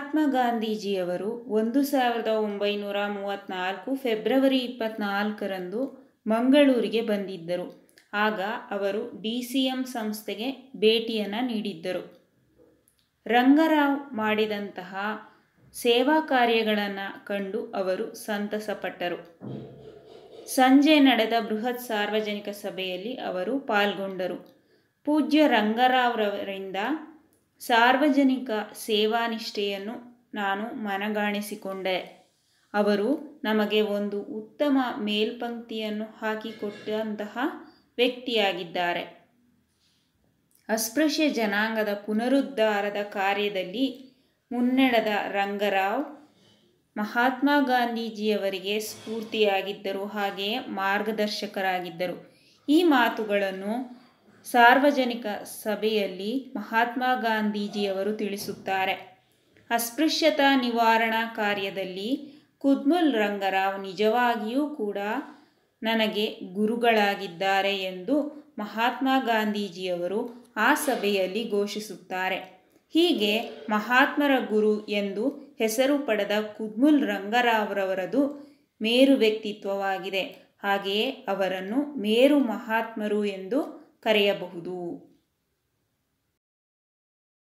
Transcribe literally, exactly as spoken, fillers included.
ಮಹಾತ್ಮ ಗಾಂಧೀಜಿಯವರು ಒಂದು ಸಾವಿರದ ಒಂಬೈನೂರ ಮೂವತ್ತ್ನಾಲ್ಕು ಫೆಬ್ರವರಿ ಇಪ್ಪತ್ತ್ನಾಲ್ಕರಂದು ಮಂಗಳೂರಿಗೆ ಬಂದಿದ್ದರು. ಆಗ ಅವರು ಡಿ ಸಿ ಎಂ ಸಂಸ್ಥೆಗೆ ಭೇಟಿಯನ್ನು ನೀಡಿದ್ದರು. ರಂಗರಾವ್ ಮಾಡಿದಂತಹ ಸೇವಾ ಕಾರ್ಯಗಳನ್ನು ಕಂಡು ಅವರು ಸಂತಸಪಟ್ಟರು. ಸಂಜೆ ನಡೆದ ಬೃಹತ್ ಸಾರ್ವಜನಿಕ ಸಭೆಯಲ್ಲಿ ಅವರು ಪಾಲ್ಗೊಂಡರು. ಪೂಜ್ಯ ರಂಗರಾವ್ರವರಿಂದ ಸಾರ್ವಜನಿಕ ಸೇವಾನಿಷ್ಠೆಯನ್ನು ನಾನು ಮನಗಾಣಿಸಿಕೊಂಡೆ. ಅವರು ನಮಗೆ ಒಂದು ಉತ್ತಮ ಮೇಲ್ಪಂಕ್ತಿಯನ್ನು ಹಾಕಿಕೊಟ್ಟಂತಹ ವ್ಯಕ್ತಿಯಾಗಿದ್ದಾರೆ. ಅಸ್ಪೃಶ್ಯ ಜನಾಂಗದ ಪುನರುದ್ಧಾರದ ಕಾರ್ಯದಲ್ಲಿ ಮುನ್ನಡೆದ ರಂಗರಾವ್ ಮಹಾತ್ಮ ಗಾಂಧೀಜಿಯವರಿಗೆ ಸ್ಫೂರ್ತಿಯಾಗಿದ್ದರು, ಹಾಗೆಯೇ ಮಾರ್ಗದರ್ಶಕರಾಗಿದ್ದರು. ಈ ಮಾತುಗಳನ್ನು ಸಾರ್ವಜನಿಕ ಸಭೆಯಲ್ಲಿ ಮಹಾತ್ಮ ಗಾಂಧೀಜಿಯವರು ತಿಳಿಸುತ್ತಾರೆ. ಅಸ್ಪೃಶ್ಯತಾ ನಿವಾರಣಾ ಕಾರ್ಯದಲ್ಲಿ ಕುದ್ಮುಲ್ ರಂಗರಾವ್ ನಿಜವಾಗಿಯೂ ಕೂಡ ನನಗೆ ಗುರುಗಳಾಗಿದ್ದಾರೆ ಎಂದು ಮಹಾತ್ಮ ಗಾಂಧೀಜಿಯವರು ಆ ಸಭೆಯಲ್ಲಿ ಘೋಷಿಸುತ್ತಾರೆ. ಹೀಗೆ ಮಹಾತ್ಮರ ಗುರು ಎಂದು ಹೆಸರು ಪಡೆದ ಕುದ್ಮುಲ್ ರಂಗರಾವ್ರವರದು ಮೇರು ವ್ಯಕ್ತಿತ್ವವಾಗಿದೆ. ಹಾಗೆಯೇ ಅವರನ್ನು ಮೇರು ಮಹಾತ್ಮರು ಎಂದು ಕರೆಯಬಹುದು.